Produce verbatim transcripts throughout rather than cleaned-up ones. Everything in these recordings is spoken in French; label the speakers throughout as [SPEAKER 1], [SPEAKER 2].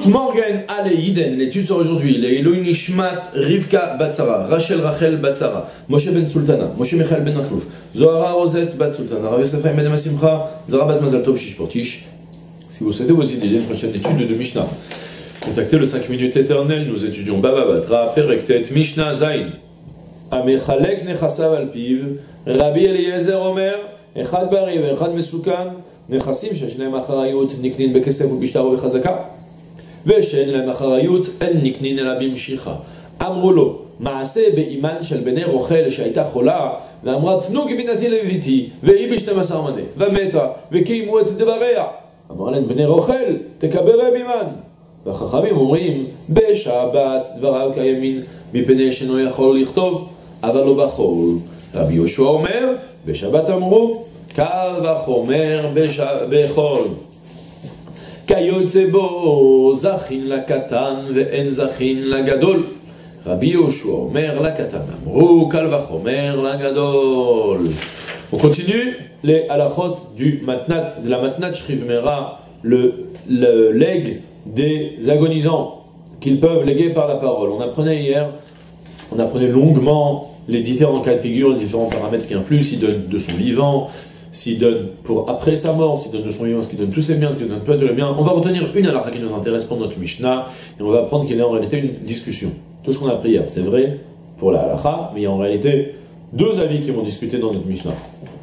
[SPEAKER 1] Gut Morgen alle Yiden, l'étude sur aujourd'hui, les Elohim Nishmat, Rivka Batsara, Rachel Rachel Batsara, Moshe Ben Sultana, Moshe Michael Ben Nachlouf, Zohara Rosette Bat Sultana, Rav Yosef Chaim Ben Amasimcha, Zara Bat Mazal Tov Shish Portish. Si vous souhaitez vous aider une prochaine étude de Mishnah, contactez le cinq minutes éternel, nous étudions Baba Batra, Perektet, Mishnah Zain, Amechalek Nechasav Alpiv, Rabbi Eliezer Omer, Echad Bari, Echad Mesukan, נכסים שיש להם אחריות נקנין בכסף ובשטר ובחזקה ושאין להם אחריות אין נקנין אלא במשיכה. אמרו לו מעשה באימן של בני רוכל שהייתה חולה ואמרה תנו גבינתי לביתי והיא בשנים עשר מנה ומתה וקיימו את דבריה. אמר להם בני רוכל תקברי בימן. והחכמים אומרים בשבת דבריו כימין מפני שאינו יכול לכתוב אבל לא בחול. רבי יהושע אומר בשבת אמרו קל וחומר בחול. כיוצא בו זכין לקטן ואין זכין לגדול. רבי יהושע אומר לקטן אמרו קל וחומר לגדול. On continue les halachot du matnat, de la matnat shriv mera, le, le legs des agonisants qu'ils peuvent léguer par la parole. On apprenait hier, on apprenait longuement les différents cas de figure, les différents paramètres qui influent, s'il donne de son vivant, s'il donne pour après sa mort, s'il donne de son vivant, ce qu'il donne tous ses biens, ce qu'il donne pas de le bien. On va retenir une halakha qui nous intéresse pour notre Mishnah, et on va apprendre qu'il y a en réalité une discussion. Tout ce qu'on a appris hier, c'est vrai pour la halakha, mais il y a en réalité deux avis qui vont discuter dans notre Mishnah.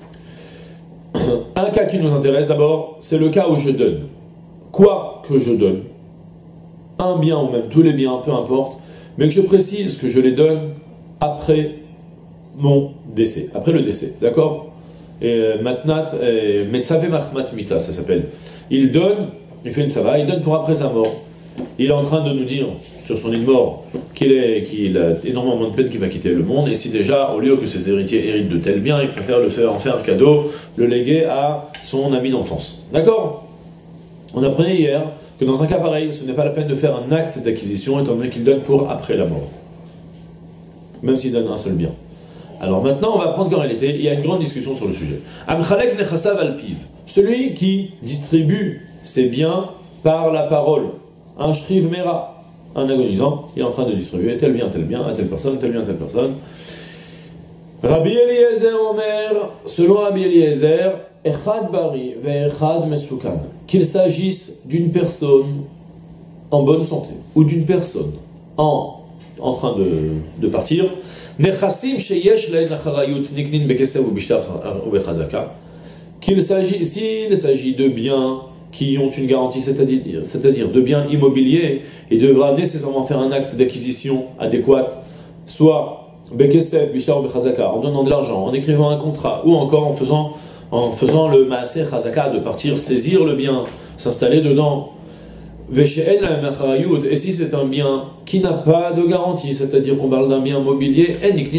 [SPEAKER 1] Un cas qui nous intéresse d'abord, c'est le cas où je donne. Quoi que je donne, un bien ou même tous les biens, peu importe, mais que je précise que je les donne après mon décès, après le décès, d'accord? Et Matnat, Metzave Mahmat Mita, ça s'appelle. Il donne, il fait une sava, il donne pour après sa mort. Il est en train de nous dire, sur son lit de mort, qu'il est, qu'il a énormément de peine qu'il va quitter le monde, et si déjà, au lieu que ses héritiers héritent de tels biens, il préfère le faire en faire un cadeau, le léguer à son ami d'enfance. D'accord? On apprenait hier que dans un cas pareil, ce n'est pas la peine de faire un acte d'acquisition, étant donné qu'il donne pour après la mort. Même s'il donne un seul bien. Alors maintenant, on va apprendre qu'en réalité, il y a une grande discussion sur le sujet. Amchalek nechasav alpiv, celui qui distribue ses biens par la parole. Un shriv mera, un agonisant, il est en train de distribuer tel bien, tel bien, à telle personne, tel bien, telle personne. Rabbi Eliezer Omer, selon Rabbi Eliezer, echad bari ve'echad mesukan, qu'il s'agisse d'une personne en bonne santé ou d'une personne en, en train de, de partir, Nechassim sheyesh lahen acharayut niknin bekesev ou bishtar ou bechazaka, qu'il s'agit, s'il s'agit de biens qui ont une garantie, c'est-à-dire, c'est-à-dire de biens immobiliers, il devra nécessairement faire un acte d'acquisition adéquat, soit bekesev bishtar ou bechazaka, en donnant de l'argent, en écrivant un contrat, ou encore en faisant, en faisant le maaser chazaka, de partir saisir le bien, s'installer dedans. Et si c'est un bien qui n'a pas de garantie, c'est-à-dire qu'on parle d'un bien mobilier,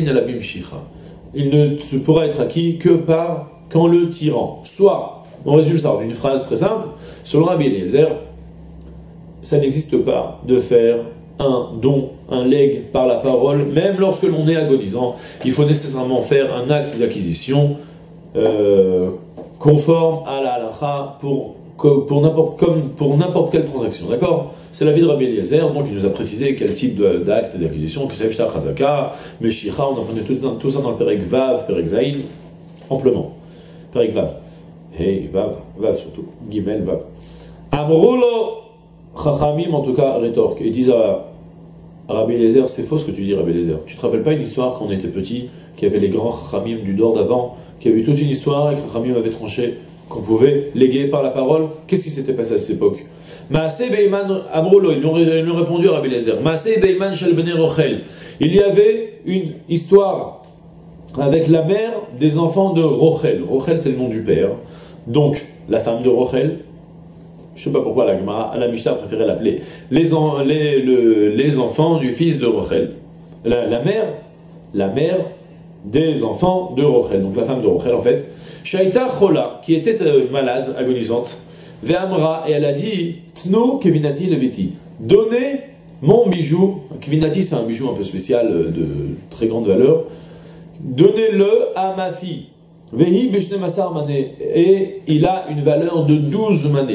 [SPEAKER 1] il ne se pourra être acquis que par qu'en le tirant. Soit, on résume ça en une phrase très simple, selon Rabbi Eliezer, ça n'existe pas de faire un don, un legs par la parole, même lorsque l'on est agonisant, il faut nécessairement faire un acte d'acquisition euh, conforme à la halakha pour pour n'importe comme pour n'importe quelle transaction, d'accord? C'est l'avis de Rabbi Eliezer, donc il nous a précisé quel type d'acte d'acquisition, que c'est Shtar Chazaka, Meshicha, on apprenait tout ça, tout ça dans le Perek Vav, Perek Zaïn, amplement. Perek Vav. Hey, Vav, Vav surtout. Gimel, Vav. Amrulo Chachamim, en tout cas, rétorque. Ils disent à Rabbi Eliezer, c'est faux ce que tu dis, Rabbi Eliezer. Tu te rappelles pas une histoire quand on était petit, qu'il y avait les grands Chachamim du Dor d'avant, qu'il y avait toute une histoire et que Chachamim avait tranché qu'on pouvait léguer par la parole? Qu'est-ce qui s'était passé à cette époque? Maaseh Beiman Amroulo, ils lui ont répondu à Rabbi Eliezer. Maaseh Beiman Shel Bnei Rochel. Il y avait une histoire avec la mère des enfants de Rochel. Rochel, c'est le nom du père. Donc, la femme de Rochel, je ne sais pas pourquoi la Gemara, la Mishnah préférait l'appeler, les, en, les, le, les enfants du fils de Rochel. La, la mère, la mère des enfants de Rochel. Donc, la femme de Rochel, en fait. Shaita Chola, qui était malade, agonisante, Ve'amra, et elle a dit, Tnu kevinati leviti, donnez mon bijou, kevinati c'est un bijou un peu spécial de très grande valeur, donnez-le à ma fille, Vehi beshne masar mané, et il a une valeur de douze manées.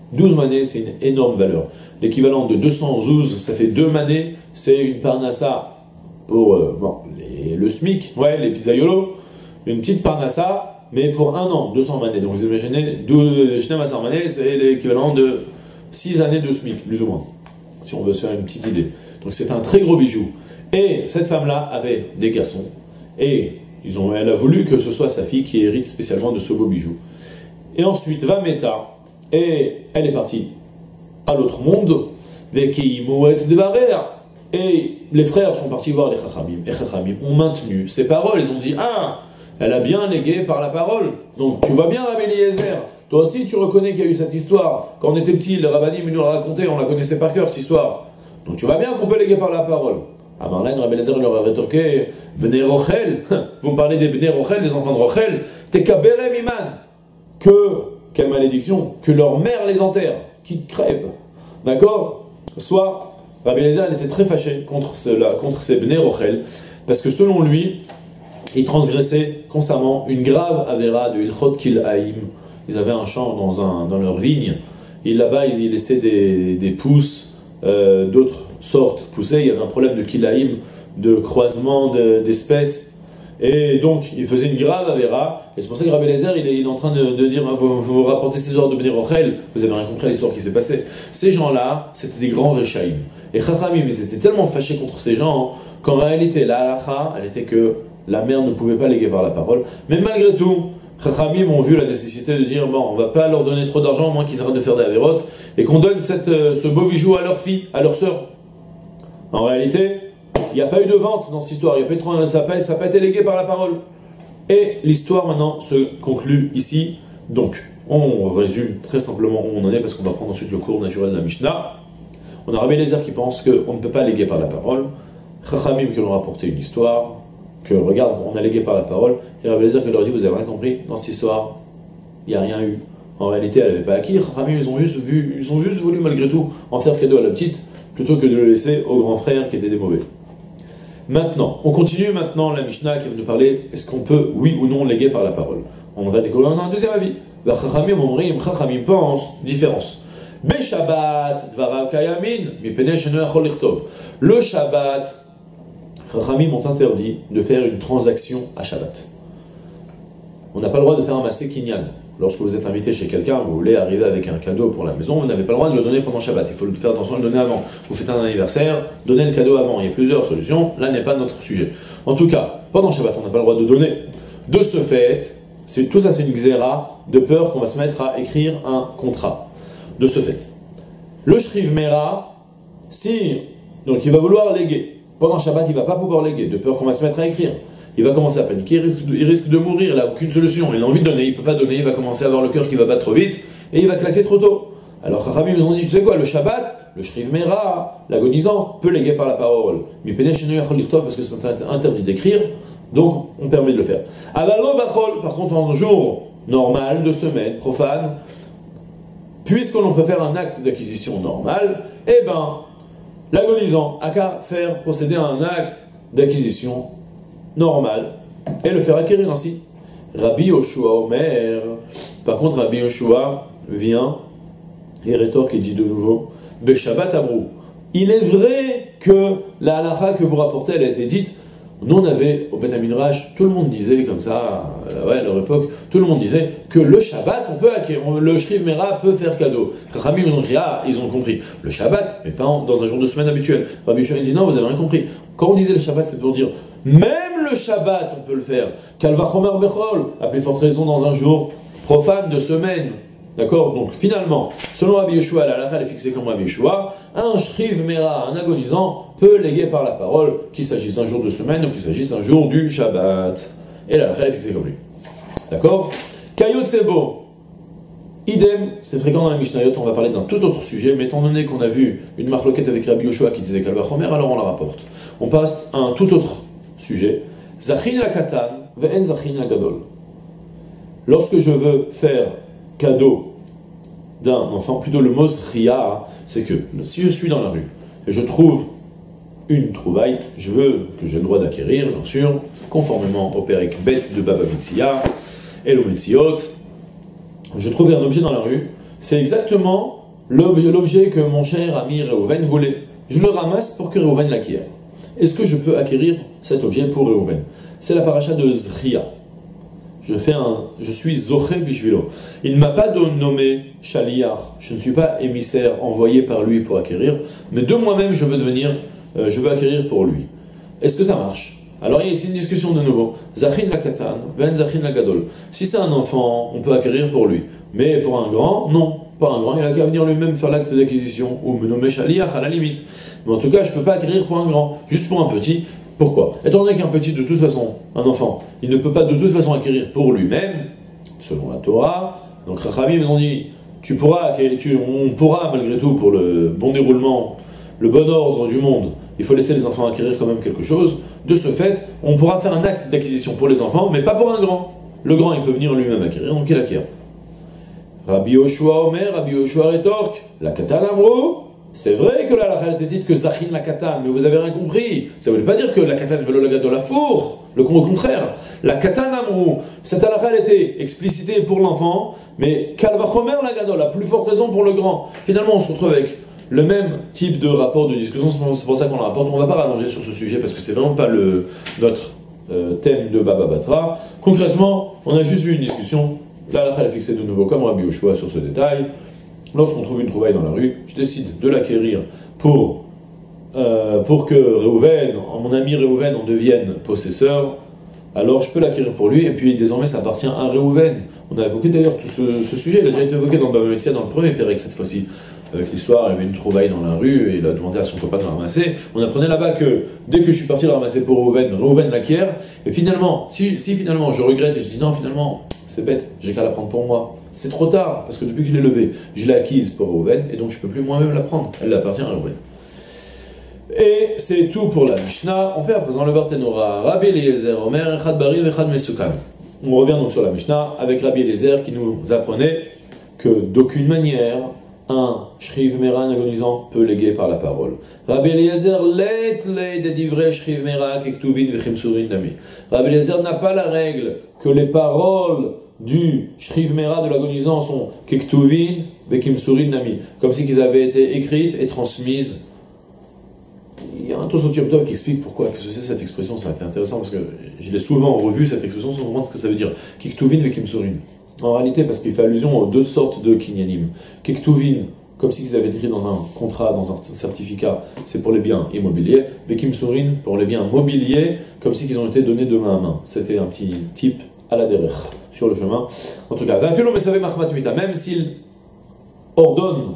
[SPEAKER 1] douze manées, c'est une énorme valeur. L'équivalent de deux cents zouz, ça fait deux manées, c'est une parnassa pour euh, bon, les, le SMIC, ouais, les pizzaiolos, une petite parnassa, mais pour un an, deux cents manées. Donc vous imaginez, douze manées, c'est l'équivalent de six années de SMIC, plus ou moins, si on veut se faire une petite idée. Donc c'est un très gros bijou. Et cette femme-là avait des garçons, et ils ont, elle a voulu que ce soit sa fille qui hérite spécialement de ce beau bijou. Et ensuite, va Meta, et elle est partie à l'autre monde, et les frères sont partis voir les Chachamim, et Chachamim ont maintenu ses paroles, ils ont dit, ah, elle a bien légué par la parole, donc tu vois bien Rabbi Eliezer, toi aussi tu reconnais qu'il y a eu cette histoire, quand on était petit, les Rabbanim nous l'a raconté, on la connaissait par cœur cette histoire, donc tu vois bien qu'on peut léguer par la parole. À Marlène, Rabbi Eliezer leur a rétorqué, Bnei Rochel, vous me parlez des Bnei Rochel, des enfants de Rochel, t'es kaberem iman, que, quelle malédiction, que leur mère les enterre, qui crèvent, d'accord? Soit, Rabbi Eliezer était très fâché contre, cela, contre ces Bnei Rochel, parce que selon lui, ils transgressaient constamment une grave avéra de Ilchot Kil'aim. Ils avaient un champ dans, un, dans leur vigne, et là-bas ils laissaient des, des pousses, euh, d'autres sortes poussaient, il y avait un problème de Kil'aim, de croisement d'espèces, et donc il faisait une grave avéra, et c'est pour ça que Rabbi Eliezer il est, il est en train de, de dire, vous, vous rapportez ces histoires de Bnei Rochel, vous avez rien compris à l'histoire qui s'est passée. Ces gens-là, c'était des grands Rechaïm. Et Chachamim, ils étaient tellement fâchés contre ces gens, qu'en réalité, la halakha, elle était que la mère ne pouvait pas léguer par la parole. Mais malgré tout, Chachamim ont vu la nécessité de dire, bon, on va pas leur donner trop d'argent, au moins qu'ils arrêtent de faire des avérotes, et qu'on donne cette, euh, ce beau bijou à leur fille, à leur sœur. En réalité, il n'y a pas eu de vente dans cette histoire, il y a pas eu de, ça n'a pas, ça pas été légué par la parole. Et l'histoire maintenant se conclut ici. Donc, on résume très simplement où on en est, parce qu'on va prendre ensuite le cours naturel de la Mishnah. On a Rabbi Eliezer qui pense qu'on ne peut pas léguer par la parole, Chachamim qui leur a rapporté une histoire, que regarde, on a légué par la parole, et Rabbi Eliezer qui leur a dit, vous avez rien compris, dans cette histoire, il n'y a rien eu. En réalité, elle n'avait pas acquis, Chachamim, ils ont juste vu, ils ont juste voulu malgré tout en faire cadeau à la petite, plutôt que de le laisser au grand frère qui était des mauvais. Maintenant, on continue maintenant la Mishnah qui va nous parler, est-ce qu'on peut, oui ou non, léguer par la parole. On va découvrir un deuxième avis. Chachamim omrim, Chachamim pense, différence. Be Shabbat, dvarav kayamin, mipnei sheno yachol lichtov. Le Shabbat, Chachamim ont interdit de faire une transaction à Shabbat. On n'a pas le droit de faire un masé kinyan. Lorsque vous êtes invité chez quelqu'un, vous voulez arriver avec un cadeau pour la maison, vous n'avez pas le droit de le donner pendant Shabbat. Il faut le faire attention, le donner avant. Vous faites un anniversaire, donnez le cadeau avant. Il y a plusieurs solutions, là n'est pas notre sujet. En tout cas, pendant Shabbat, on n'a pas le droit de donner. De ce fait, tout ça c'est une xéra de peur qu'on va se mettre à écrire un contrat. De ce fait, le Shriv Mera, si donc il va vouloir léguer, pendant Shabbat il ne va pas pouvoir léguer, de peur qu'on va se mettre à écrire. Il va commencer à paniquer, il risque, de, il risque de mourir, il n'a aucune solution, il a envie de donner, il ne peut pas donner, il va commencer à avoir le cœur qui va battre trop vite, et il va claquer trop tôt. Alors Chachamim nous ont dit, tu sais quoi, le Shabbat, le Shriv Mera, l'agonisant, peut léguer par la parole. Mais Penei Sheno Yachol Lichtov, parce que c'est interdit d'écrire, donc on permet de le faire. Avalo Bachol, par contre en jour normal, de semaine, profane, puisque l'on peut faire un acte d'acquisition normal, eh ben, l'agonisant a qu'à faire procéder à un acte d'acquisition normal et le faire acquérir ainsi. Rabbi Yoshua Omer, par contre Rabbi Yoshua vient et rétorque et dit de nouveau Beshabbat Abrou. Il est vrai que la halakha que vous rapportez, elle a été dite. Nous on avait au Beth Midrash, tout le monde disait comme ça, ouais, à leur époque, tout le monde disait que le Shabbat, on peut acquérir, le Shriv Mera peut faire cadeau. Rabbi ils ont dit, ah, ils ont compris. Le Shabbat, mais pas en, dans un jour de semaine habituel. Rabbi Yoshua dit non, vous avez rien compris. Quand on disait le Shabbat, c'est pour dire même le Shabbat, on peut le faire. Kalva Chomer Bechol, à plus forte raison dans un jour profane de semaine. D'accord? Donc finalement, selon Rabbi Yoshua, la halakha est fixée comme Rabbi Yoshua, un Shriv Mera, un agonisant, peut léguer par la parole, qu'il s'agisse d'un jour de semaine ou qu'il s'agisse d'un jour du Shabbat. Et la halakha est fixée comme lui. D'accord? Kayot Sebo, idem, c'est fréquent dans la Mishnayot, on va parler d'un tout autre sujet, mais étant donné qu'on a vu une marloquette avec Rabbi Yoshua qui disait Kalva Chomer, alors on la rapporte. On passe à un tout autre sujet. Zachin la katan, ve'en zachin la gadol. Lorsque je veux faire cadeau d'un enfant, plutôt le mot zriya, c'est que si je suis dans la rue et je trouve une trouvaille, je veux que j'ai le droit d'acquérir, bien sûr, conformément au Perek Bet de Baba Metzia et le Metziot. Je trouve un objet dans la rue, c'est exactement l'objet que mon cher ami Reuven voulait. Je le ramasse pour que Reuven l'acquiert. Est-ce que je peux acquérir cet objet pour Reuven? C'est la paracha de Zria. Je fais un, je suis Zoché Bishvilo. Il ne m'a pas nommé Shaliach. Je ne suis pas émissaire envoyé par lui pour acquérir, mais de moi-même je veux devenir, euh, je veux acquérir pour lui. Est-ce que ça marche? Alors il y a ici une discussion de nouveau. Zachin la katan, ben zachin la gadol. Si c'est un enfant, on peut acquérir pour lui. Mais pour un grand, non. Pas un grand, il a qu'à venir lui-même faire l'acte d'acquisition ou me nommer Shaliach à la limite. Mais en tout cas, je ne peux pas acquérir pour un grand, juste pour un petit. Pourquoi? Étant donné qu'un petit, de toute façon, un enfant, il ne peut pas de toute façon acquérir pour lui-même, selon la Torah. Donc Rachamim, ils ont dit, tu pourras acquérir, tu, on pourra malgré tout, pour le bon déroulement, le bon ordre du monde, il faut laisser les enfants acquérir quand même quelque chose. De ce fait, on pourra faire un acte d'acquisition pour les enfants, mais pas pour un grand. Le grand, il peut venir lui-même acquérir, donc il acquiert. Rabbi Yoshua Omer, Rabbi Yoshua rétorque, la katan amro. C'est vrai que là, la réalité dit que Zachin la katan, mais vous avez rien compris. Ça ne veut pas dire que la katan veut le gadol la four. Le contraire. La katan amrou, cette halakha elle était explicitée pour l'enfant, mais kalvachomer la gadol, la plus forte raison pour le grand. Finalement, on se retrouve avec le même type de rapport de discussion. C'est pour ça qu'on la rapporte. On ne va pas rallonger sur ce sujet parce que c'est vraiment pas le, notre euh, thème de Baba Batra. Concrètement, on a juste vu une discussion. La halakha elle est fixée de nouveau comme Rabbi Yoshua sur ce détail. Lorsqu'on trouve une trouvaille dans la rue, je décide de l'acquérir pour, euh, pour que Reuven, mon ami Reuven, en devienne possesseur. Alors je peux l'acquérir pour lui, et puis désormais ça appartient à Reuven. On a évoqué d'ailleurs tout ce, ce sujet, il a déjà été évoqué dans Baba Metzia, dans le premier pérec cette fois-ci. Avec l'histoire, il y avait une trouvaille dans la rue, et il a demandé à son copain de la ramasser. On apprenait là-bas que dès que je suis parti la ramasser pour Reuven, Reuven l'acquiert. Et finalement, si, si finalement je regrette et je dis non, finalement, c'est bête, j'ai qu'à la prendre pour moi. C'est trop tard, parce que depuis que je l'ai levée, je l'ai acquise pour Reuven, et donc je ne peux plus moi-même la prendre. Elle appartient à Reuven. Et c'est tout pour la Mishnah. On fait à présent le Barthénora. Rabbi Eliezer, Omer, Echad Bari, Echad Mesukan. On revient donc sur la Mishnah avec Rabbi Eliezer qui nous apprenait que d'aucune manière un Shriv Meran agonisant peut léguer par la parole. Rabbi Eliezer let le de divrei Shriv Mera kektuvin vechimsurin dami. Rabbi Eliezer n'a pas la règle que les paroles du Shriv Mera de l'agonisant sont kektuvin vechimsurin dami, comme si qu'ils avaient été écrites et transmises. Il y a un Tosot Yom Tov qui explique pourquoi que c'est cette expression. Ça a été intéressant parce que je l'ai souvent revu cette expression sans comprendre ce que ça veut dire. Kektuvin vechimsurin. En réalité, parce qu'il fait allusion aux deux sortes de kinyanim. Kektuvin, comme si ils avaient écrit dans un contrat, dans un certificat, c'est pour les biens immobiliers. Vekimsurin, pour les biens mobiliers, comme si ils ont été donnés de main à main. C'était un petit type à la derech, sur le chemin. En tout cas, même s'il ordonne,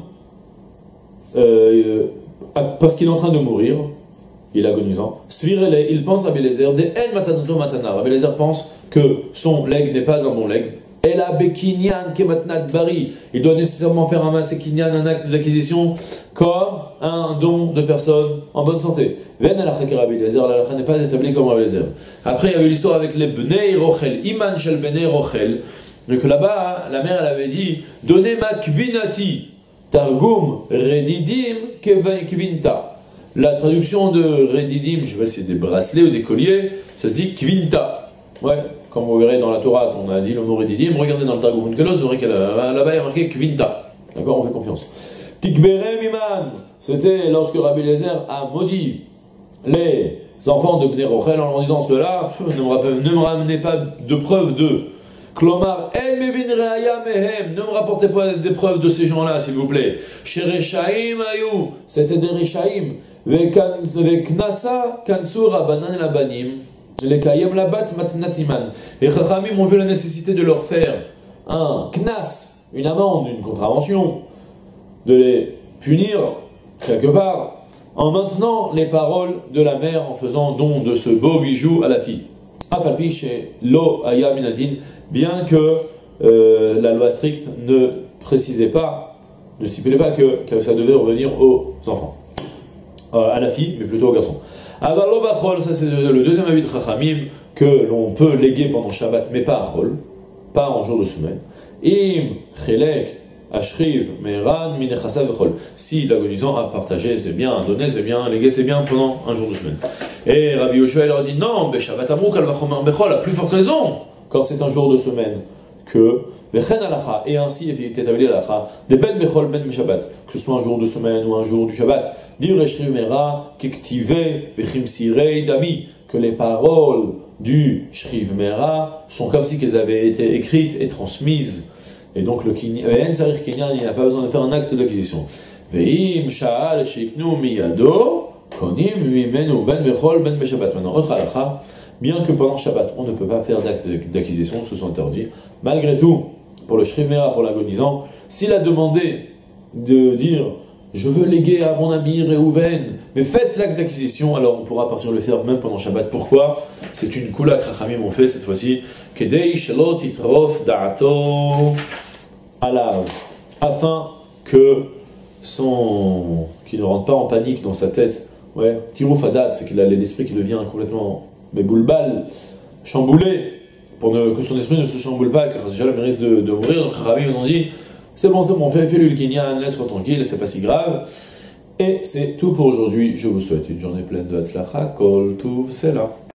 [SPEAKER 1] euh, parce qu'il est en train de mourir, il est agonisant, Svirele, il pense à Bélézer, de En Matanoto Matana. Bélézer pense que son legs n'est pas un bon legs. Et la Bekinyan Kematnat Bari, il doit nécessairement faire un masse Kinyan, un acte d'acquisition, comme un don de personne en bonne santé. Ven alacha ke Rabbi Eliezer, l'alacha n'est pas établie comme Rabbi Eliezer. Après, il y avait l'histoire avec les Bnei Rochel, Iman shel Bnei Rochel, donc là-bas, la mère, elle avait dit, donnez ma kvinati, Targum Redidim Kvinta. La traduction de Redidim, je ne sais pas si c'est des bracelets ou des colliers, ça se dit Kvinta. Ouais. Comme vous verrez dans la Torah, qu'on a dit le mot Redidim, regardez dans le Targum Onkelos, vous verrez que là-bas il y a marqué Kvinta. D'accord, on fait confiance. Tikberem Iman, c'était lorsque Rabbi Eliezer a maudit les enfants de Bnei Rochel en leur disant cela, ne me, ne me ramenez pas de preuves de. Klomar, El Mevin Reaya Mehem, ne me rapportez pas des preuves de ces gens-là, s'il vous plaît. Chez Rechaim Ayou, c'était des Rechaim. Veknasa, Kansur, Abanan et Labanim. Les Kayem Labat Matnatiman. Et Chachamim ont vu la nécessité de leur faire un knas, une amende, une contravention, de les punir quelque part, en maintenant les paroles de la mère en faisant don de ce beau bijou à la fille. Afalpi chez Lo Aya Minadin, bien que euh, la loi stricte ne précisait pas, ne stipulait pas que, que ça devait revenir aux enfants. Euh, à la fille, mais plutôt aux garçons. Avalo Bachol, ça c'est le deuxième avis de Chachamim, que l'on peut léguer pendant Shabbat, mais pas à Chol, pas en jour de semaine. Im, Chelek, Ashriv, Meran, Minechasa Vechol. Si l'agonisant a partagé ses biens, a donné ses biens, légué ses biens pendant un jour de semaine. Et Rabbi Yoshua leur dit non, Beshabbat Amrou, Kalvachomer Bechol, à plus forte raison, quand c'est un jour de semaine, que, et ainsi est établi l'alacha, des ben bechol ben meshabbat, que ce soit un jour de semaine ou un jour du Shabbat, dire shriv mera, kektive, vechimsirei dami, que les paroles du shriv mera sont comme si qu'elles avaient été écrites et transmises. Et donc le kinyan, il n'a pas besoin de faire un acte d'acquisition. Veim sha'al shiknu miyado, konim mimenu ben bechol ben meshabbat. Maintenant, autre halacha, bien que pendant Shabbat, on ne peut pas faire d'acte d'acquisition, ce sont interdits, malgré tout, pour le shriv mera, pour l'agonisant, s'il a demandé de dire « je veux léguer à mon ami Réhouven », mais faites l'acte d'acquisition, alors on pourra partir le faire même pendant Shabbat. Pourquoi? C'est une kula que Rachamim ont fait cette fois-ci, « Kedei shelo titrof da'ato alav » afin que son... qu'il ne rentre pas en panique dans sa tête. Ouais, tirouf adat, c'est qu'il a l'esprit qui devient complètement béboulbal, chamboulé, pour ne, que son esprit ne se chamboule pas, car déjà le risque de, de mourir. Donc Rabbi nous ont dit, c'est bon, c'est bon, fais-lui le kinyan, laisse-moi tranquille, c'est pas si grave. Et c'est tout pour aujourd'hui. Je vous souhaite une journée pleine de Hatzlacha, Kol Tuv, c'est là.